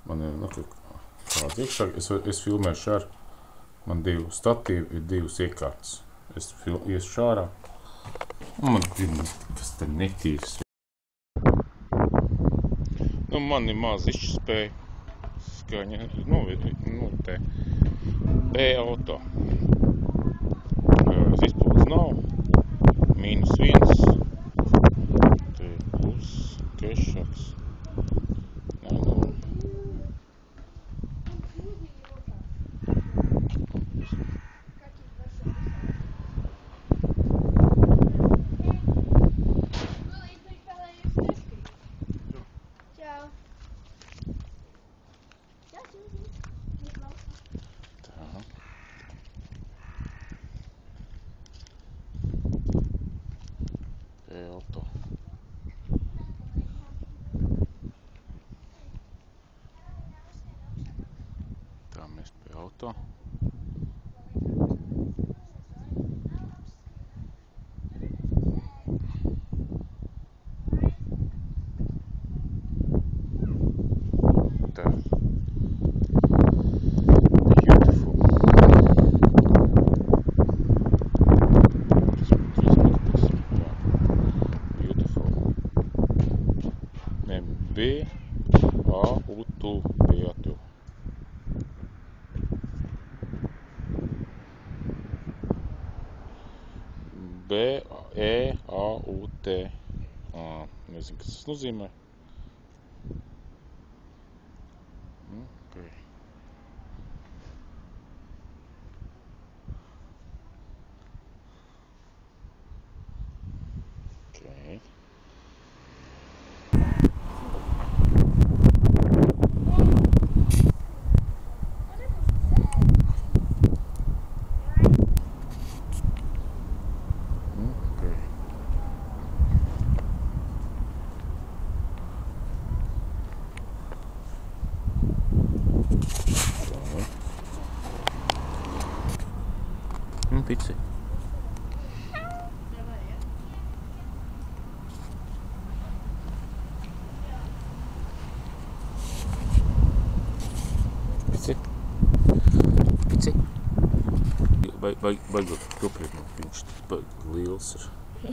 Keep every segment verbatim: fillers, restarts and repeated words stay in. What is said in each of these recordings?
Man ir, nu, kāds iekšā, es, es filmēšu ar, man divu statīvu, ir divas iekārtas. Es fil, iešu šārā, un man ir, kas te netīrs. Nu, man ir maz izšķispēja, skaņa, nu, nu, te, B auto. Izpildes nav, mīnus viens, te plus, kešaks. Nē, nu. Auto. Tā mēs pie auto. Tā. Beautiful. B, A, U, T, B, A, T. B, E, A, U, T. Ā, nezinu, kas tas nozīmē. Okay. Okay. Nu, pici. Pici. Pici. Baig, baig, baigot nopietni, viņš baig liels ir.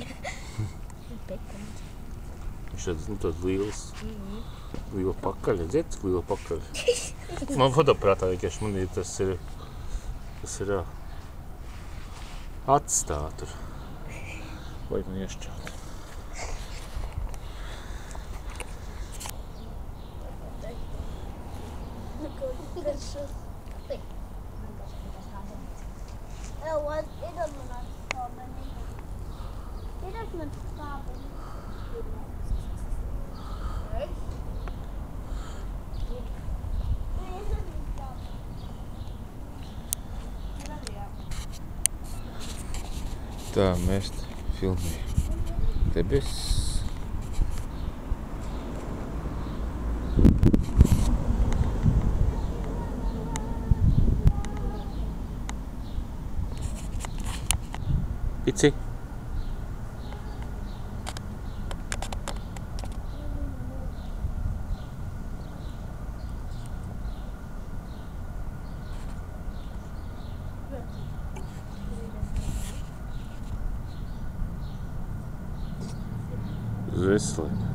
Viņš tāds, nu, tāds liels. Liela pakaļa, dzird, liela pakaļa. Man fotoprātā vienkārši man ir tas ir, tas ir atstāt tur. Vajag man iešķāt. Tā mēs filmējam debesis. Pici. Veseli.